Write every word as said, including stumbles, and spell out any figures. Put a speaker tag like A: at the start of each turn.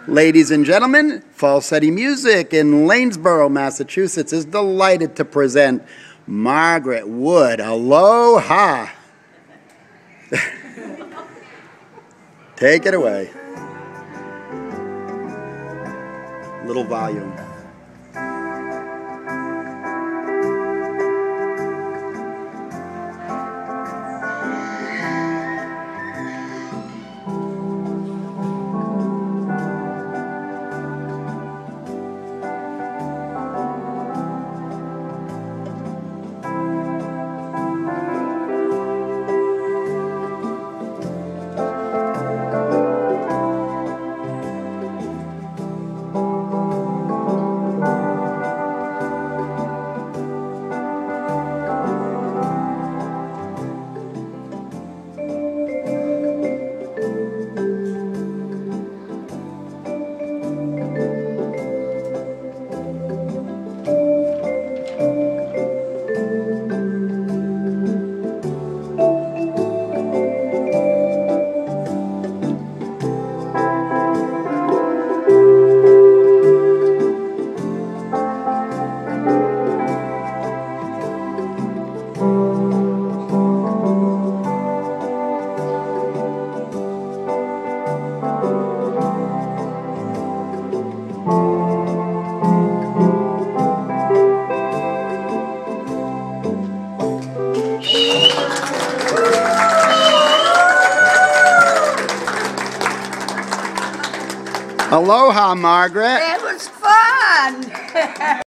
A: Ladies and gentlemen, Falcetti Music in Lanesboro, Massachusetts is delighted to present Margaret Wood. Aloha! Take it away. Little volume. Aloha, Margaret.
B: It was fun.